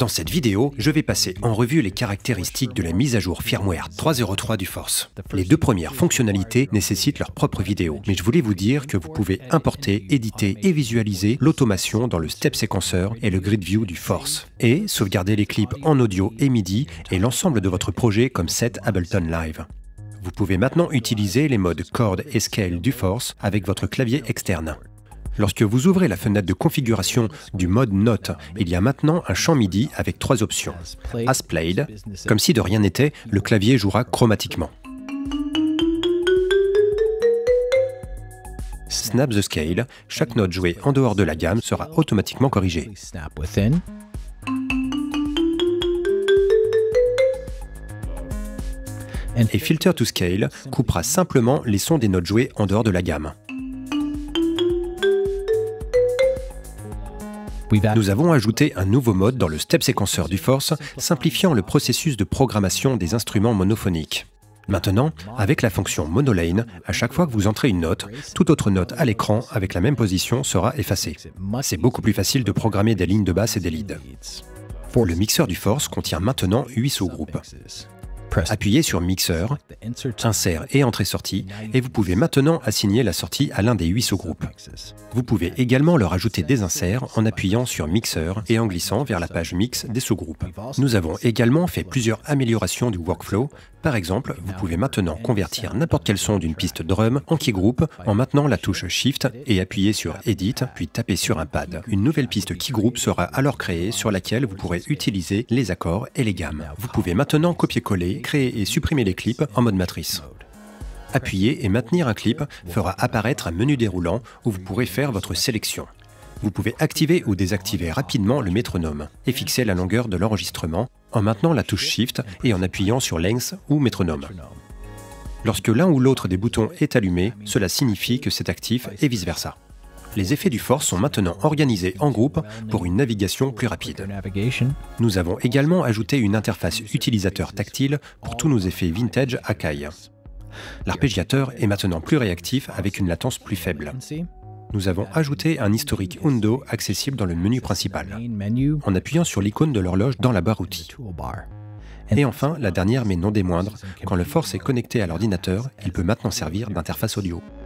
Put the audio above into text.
Dans cette vidéo, je vais passer en revue les caractéristiques de la mise à jour firmware 3.0.3 du Force. Les deux premières fonctionnalités nécessitent leur propre vidéo, mais je voulais vous dire que vous pouvez importer, éditer et visualiser l'automation dans le step séquenceur et le grid view du Force, et sauvegarder les clips en audio et MIDI et l'ensemble de votre projet comme set Ableton Live. Vous pouvez maintenant utiliser les modes Chord et Scale du Force avec votre clavier externe. Lorsque vous ouvrez la fenêtre de configuration du mode Note, il y a maintenant un champ MIDI avec trois options. As Played, comme si de rien n'était, le clavier jouera chromatiquement. Snap the Scale, chaque note jouée en dehors de la gamme sera automatiquement corrigée. Et Filter to Scale coupera simplement les sons des notes jouées en dehors de la gamme. Nous avons ajouté un nouveau mode dans le step séquenceur du Force, simplifiant le processus de programmation des instruments monophoniques. Maintenant, avec la fonction Monolane, à chaque fois que vous entrez une note, toute autre note à l'écran avec la même position sera effacée. C'est beaucoup plus facile de programmer des lignes de basse et des leads. Le mixeur du Force contient maintenant 8 sous-groupes. Appuyez sur Mixeur, Insert et Entrée-sortie, et vous pouvez maintenant assigner la sortie à l'un des 8 sous-groupes. Vous pouvez également leur ajouter des inserts en appuyant sur Mixeur et en glissant vers la page Mix des sous-groupes. Nous avons également fait plusieurs améliorations du workflow. Par exemple, vous pouvez maintenant convertir n'importe quel son d'une piste drum en key group en maintenant la touche Shift et appuyer sur Edit, puis taper sur un pad. Une nouvelle piste key group sera alors créée sur laquelle vous pourrez utiliser les accords et les gammes. Vous pouvez maintenant copier-coller, créer et supprimer les clips en mode matrice. Appuyer et maintenir un clip fera apparaître un menu déroulant où vous pourrez faire votre sélection. Vous pouvez activer ou désactiver rapidement le métronome et fixer la longueur de l'enregistrement en maintenant la touche Shift et en appuyant sur Length ou métronome. Lorsque l'un ou l'autre des boutons est allumé, cela signifie que c'est actif et vice-versa. Les effets du Force sont maintenant organisés en groupe pour une navigation plus rapide. Nous avons également ajouté une interface utilisateur tactile pour tous nos effets vintage Akai. L'arpégiateur est maintenant plus réactif avec une latence plus faible. Nous avons ajouté un historique Undo accessible dans le menu principal, en appuyant sur l'icône de l'horloge dans la barre outils. Et enfin, la dernière mais non des moindres, quand le Force est connecté à l'ordinateur, il peut maintenant servir d'interface audio.